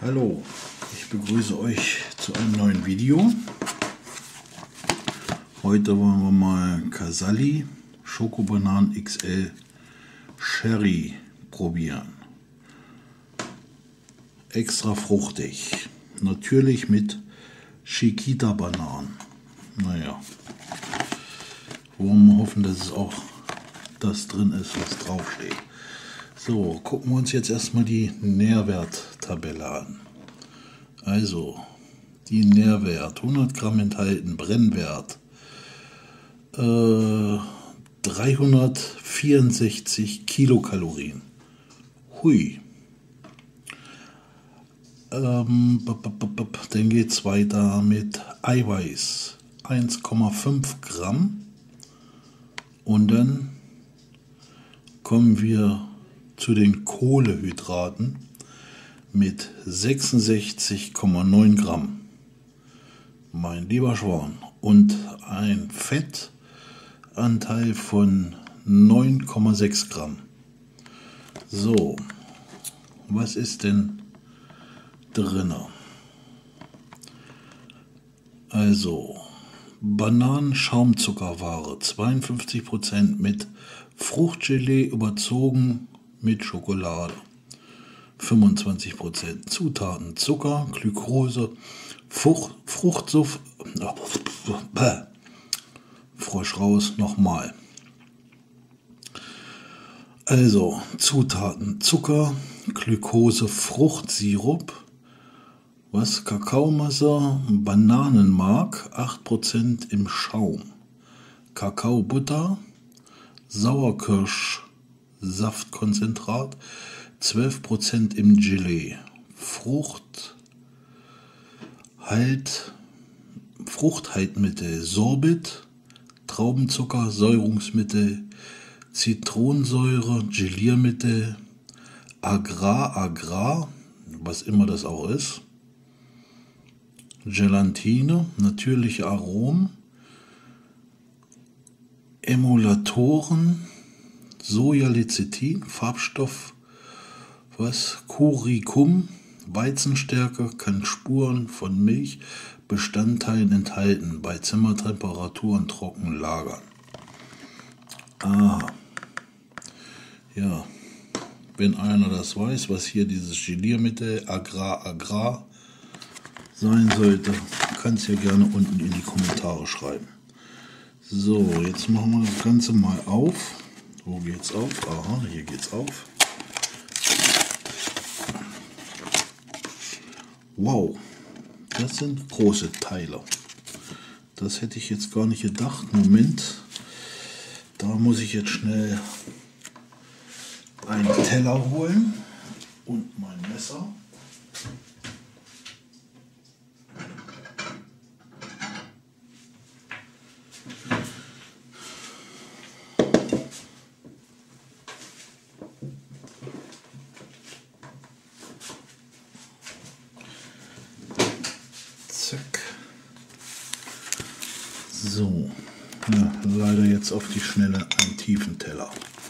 Hallo, ich begrüße euch zu einem neuen Video. Heute wollen wir mal Casali Schokobananen XL Sherry probieren. Extra fruchtig, natürlich mit Chiquita-Bananen. Naja, wollen wir hoffen, dass es auch das drin ist, was draufsteht. So, gucken wir uns jetzt erstmal die Nährwerttabelle an. Also, die Nährwert, 100 Gramm enthalten, Brennwert 364 Kilokalorien. Hui. Dann geht es weiter mit Eiweiß, 1,5 Gramm. Und dann kommen wir zu den Kohlenhydraten mit 66,9 Gramm. Mein lieber Schwan. Und ein Fettanteil von 9,6 Gramm. So, was ist denn drin? Also, Bananenschaumzuckerware, 52% mit Fruchtgelee überzogen mit Schokolade. 25% Zutaten: Zucker, Glukose, Fruchtsuff, Frosch raus, nochmal. Also Zutaten: Zucker, Glukose, Fruchtsirup, Kakaomasse, Bananenmark, 8% im Schaum, Kakaobutter, Sauerkirschsaftkonzentrat, 12% im Gelee, Fruchthaltmittel, Sorbit, Traubenzucker, Säurungsmittel, Zitronensäure, Geliermittel, Agar, was immer das auch ist, Gelatine, natürliche Aromen, Emulatoren, Sojalecithin, Farbstoff, Curcum, Weizenstärke, kann Spuren von Milchbestandteilen enthalten, bei Zimmertemperaturen trocken lagern. Ja, wenn einer das weiß, was hier dieses Geliermittel Agar sein sollte, kann es ja gerne unten in die Kommentare schreiben. So, jetzt machen wir das Ganze mal auf. Wo geht's auf? Aha, hier geht's auf. Wow, das sind große Teile. Das hätte ich jetzt gar nicht gedacht. Moment, da muss ich jetzt schnell einen Teller holen und mein Messer. So, ja, leider jetzt auf die Schnelle einen tiefen Teller.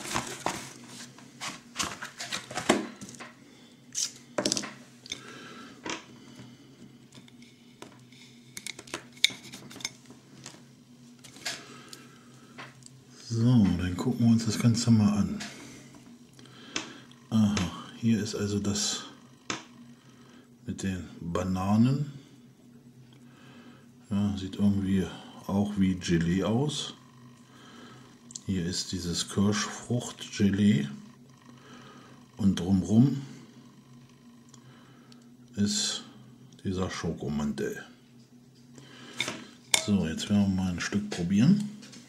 So, dann gucken wir uns das Ganze mal an. Aha, hier ist also das mit den Bananen. Ja, sieht irgendwie auch wie Gelee aus. Hier ist dieses Kirschfruchtgelee und drumherum ist dieser Schokomantel. So, jetzt werden wir mal ein Stück probieren.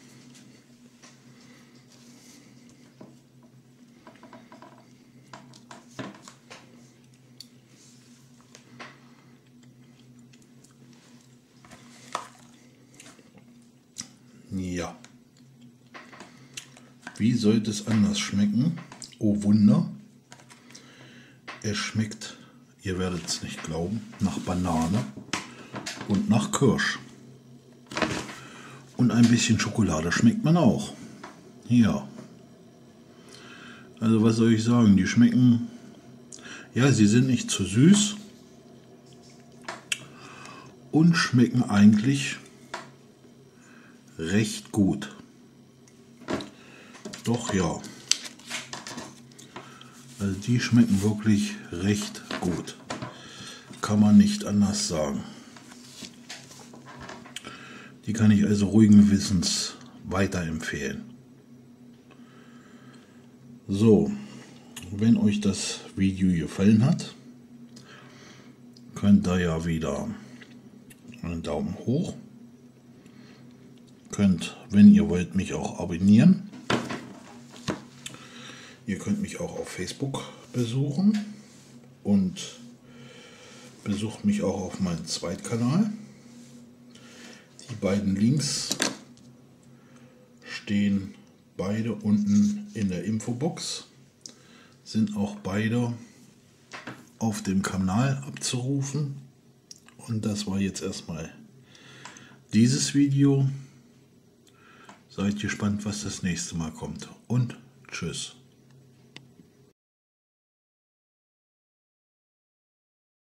Ja, wie sollte es anders schmecken? Oh Wunder, es schmeckt, ihr werdet es nicht glauben, nach Banane und nach Kirsch. Und ein bisschen Schokolade schmeckt man auch. Ja, also was soll ich sagen, die schmecken, ja, sie sind nicht zu süß, und schmecken eigentlich recht gut. Doch ja, also die schmecken wirklich recht gut. Kann man nicht anders sagen. Die kann ich also ruhigen Gewissens weiterempfehlen. So, wenn euch das Video gefallen hat, könnt ihr ja wieder einen Daumen hoch. Könnt, wenn ihr wollt, mich auch abonnieren. Ihr könnt mich auch auf Facebook besuchen und besucht mich auch auf meinem Zweitkanal. Die beiden Links stehen beide unten in der Infobox, sind auch beide auf dem Kanal abzurufen. Und das war jetzt erstmal dieses Video. Seid gespannt, was das nächste Mal kommt. Und tschüss.